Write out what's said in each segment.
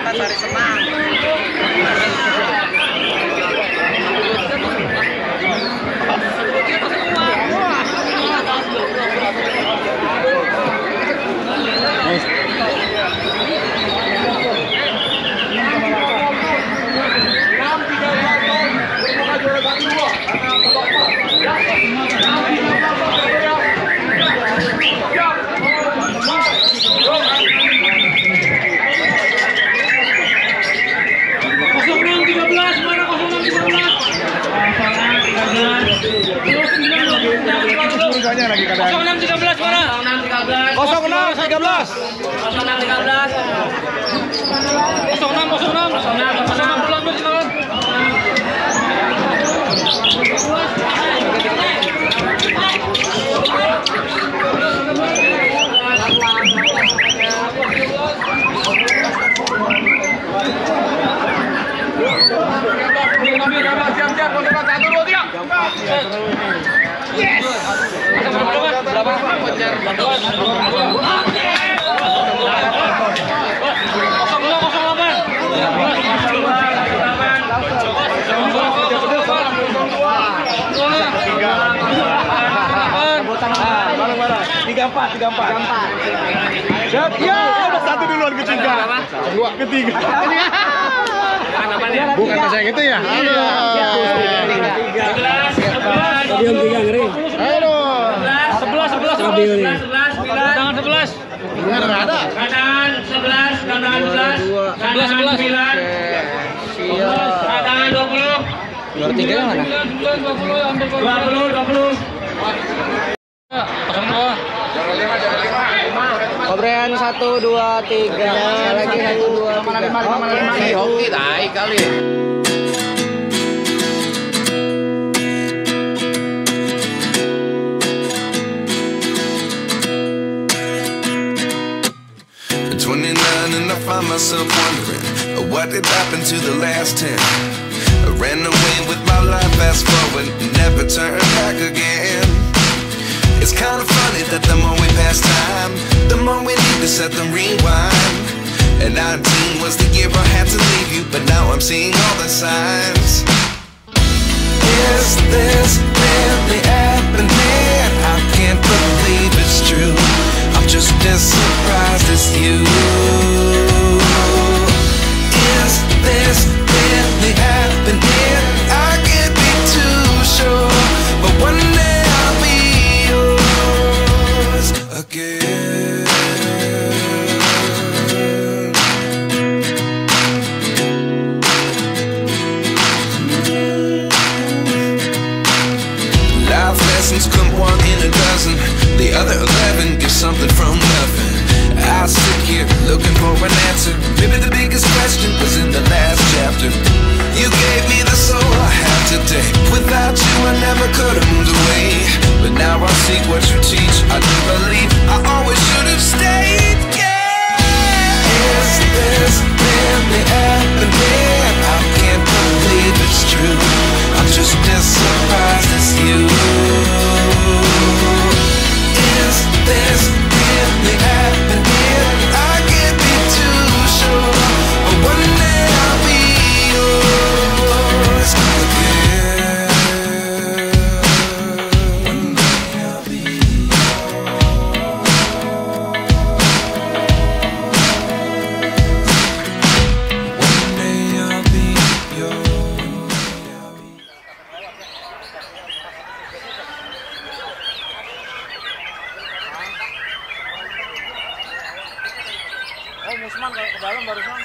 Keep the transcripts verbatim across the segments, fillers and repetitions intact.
kita cari senang. Lagi kadang. nol enam tiga belas mana? nol enam tiga belas. nol enam tiga belas. nol enam tiga belas. nol enam nol enam. nol enam nol enam. Siap-siap, kontak satu dua tiga. Yes. Tiga empat, tiga empat. Siap, ya, udah satu duluan ketiga. Dua, ketiga. Bukan saya gitu ya? Iya. Stadion tiga ngeri. Ayo. Sebelas, sebelas, sebelas, tangan sebelas. Benar ada. Kanan sebelas, kanan sebelas, kanan sembilan, kanan dua puluh. Nomor tiga mana? Dua puluh, dua puluh. Kobrean satu dua tiga. Lagi satu dua tiga. Si hoki tai kali. twenty-nine and I find myself wondering what did happen to the last ten. I ran away with my life, fast forward, never turn back again. It's kind of funny that the more we pass time, the more we need to set them rewind. And nineteen was the year I had to leave you, but now I'm seeing all the signs. Is this really happening? I can't believe it's true. I'm just as surprised as you. Is this really happening? I can't be too sure, but one day I'll be yours again. Life lessons come one in a dozen. The other eleven give something from nothing. I sit here looking for an answer. Maybe the biggest question was in the last chapter. You gave me the soul I have today. Without you I never could have moved away. But now I see what you teach. I do believe I always should have stayed. Yeah. Is this really happening? I can't believe it's true. I'm just as surprised as you. Is this really happening? I can't be too sure, but one day I'll be yours again. One day I'll be yours. One day I'll be yours. Oh, Musman kalau ke dalam barusan.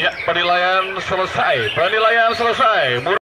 Ya, penilaian selesai. Penilaian selesai.